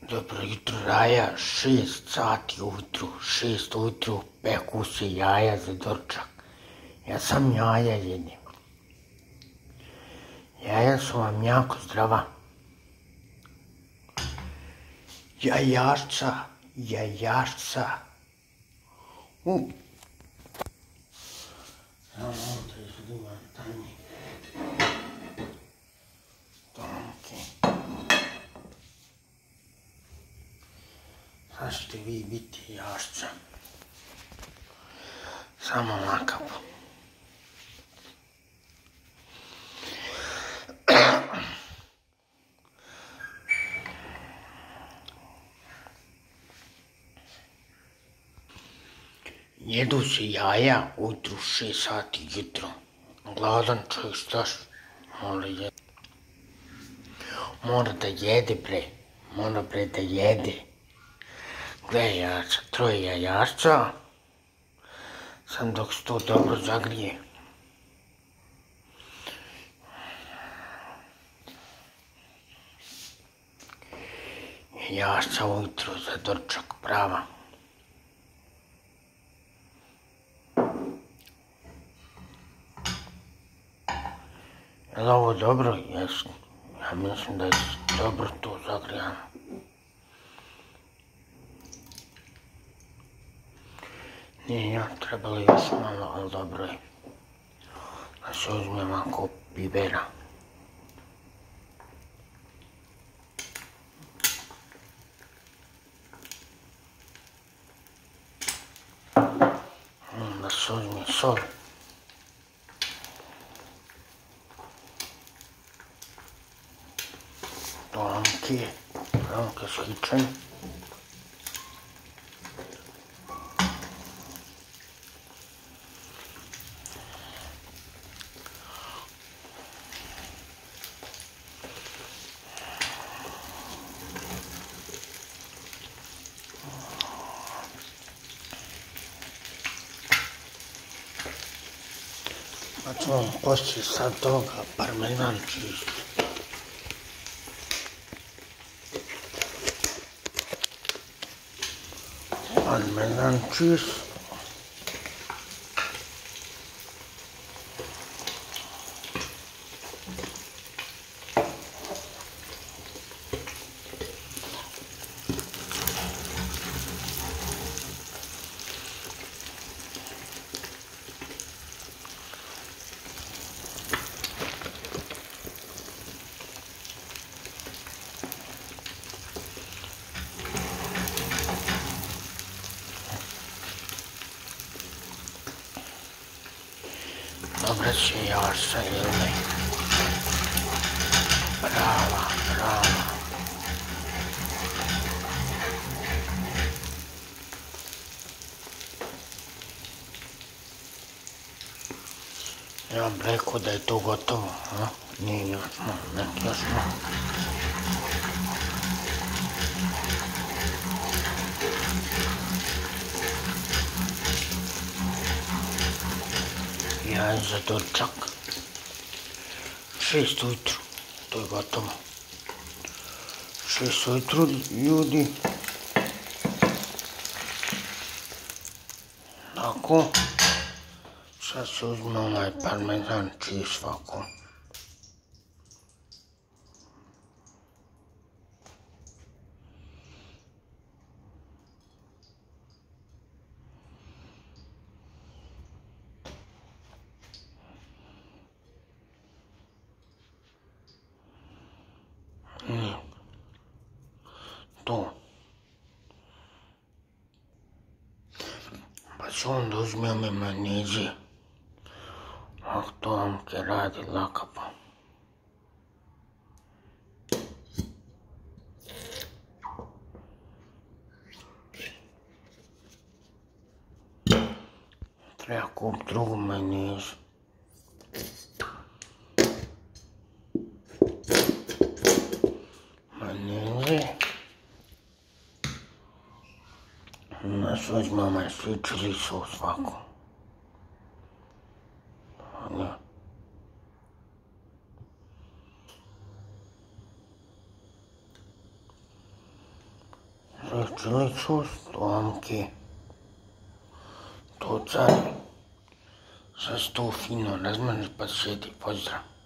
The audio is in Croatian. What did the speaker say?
Dobro jutro, Raja, 6 sati ujutru, 6 ujutru peku se jaja za doručak. Ja sam jaja jedim. Jaja su vam jako zdrava. Jajašca. Ja ovdje izgledam tajnik. Sad ćete vi biti jašca. Samo nakapu. Jedu se jaja ujutru 6 sati jutro. Gladan čovjek štaš mora jede. Mora da jede bre. Mora bre da jede. Gle jajaca, 3 jajašca. Sam dok se to dobro zagrije. Jašca ujutru za doručak prava. Je li ovo dobro? Jesu. Ja mislim da je dobro to zagrijano. Nije ja, trebalo još malo, ali dobro je. Da se uzme malo bibera. Da se uzme sol. Ramke slične. Pa ćemo poslije sad toga parmezan čistiti. Parmezan čist. Dobre će jašca, jel ne? Brava. Ja bih rekao da je to gotovo, a? Nije još malo, neki još malo. Jaja za doručak. 6 ujutru, to je gotovo. 6 ujutru, ljudi. Tako. Sad se uzme onaj parmezan čist svako. To. Pa ću onda uzme ome majoneze. To vam ke radi lakapa. Treba kupiti drugu majonezu. Majoneze. Nas uzme ovaj sweet chili sos svako. Čiliću, Stomki, Tucari. Sad se tu fino razmrniš pa sjedi, pozdrav.